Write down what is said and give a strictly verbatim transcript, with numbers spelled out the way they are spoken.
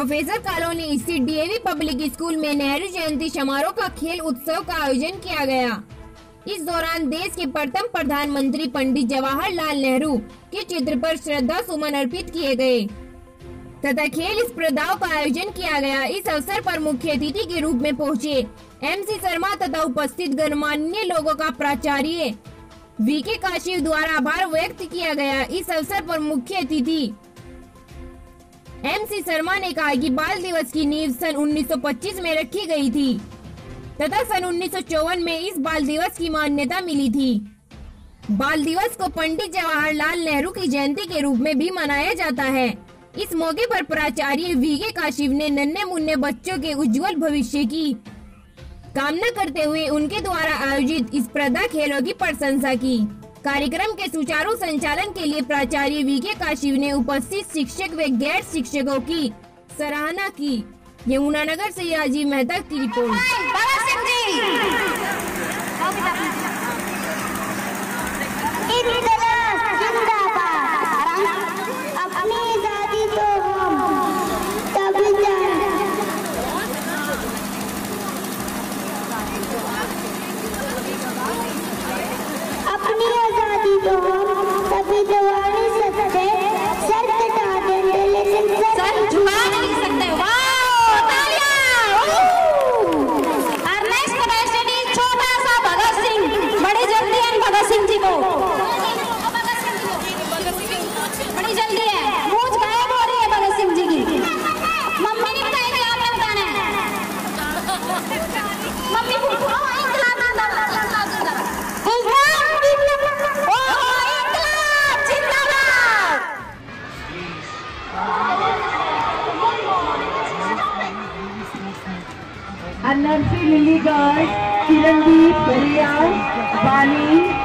Professor colony स्थित DAV public school में नेहरू जयंती समारोह का खेल उत्सव का आयोजन किया गया। इस दौरान देश के प्रथम प्रधानमंत्री पंडित जवाहरलाल नेहरू के चित्र पर श्रद्धा सुमन अर्पित किए गए तथा खेल स्पर्धाओं का आयोजन किया गया। इस अवसर पर मुख्य अतिथि के रूप में पहुंचे एमसी शर्मा तथा उपस्थित गणमान्य लोगों का प्राचार्य वीके काशीव द्वारा आभार व्यक्त किया गया। इस अवसर पर मुख्य अतिथि एमसी शर्मा ने कहा कि बाल दिवस की नींव सन उन्नीस सौ पच्चीस में रखी गई थी तथा सन उन्नीस सौ चौवन में इस बाल दिवस की मान्यता मिली थी। बाल दिवस को पंडित जवाहरलाल नेहरू की जयंती के रूप में भी मनाया जाता है। इस मौके पर प्राचार्य वीके काशीव ने नन्हे मुन्ने बच्चों के उज्जवल भविष्य की कामना करते हुए उनके द्वारा आयोजित इस स्पर्धा खेलों की प्रशंसा की। कार्यक्रम के सुचारू संचालन के लिए प्राचार्य वीके काशीव ने उपस्थित शिक्षक व गैर शिक्षकों की सराहना की। यमुनानगर से राजीव मेहता की रिपोर्ट। नर्सी लिली गार्ड, किरणदीप, भरिया, वानी,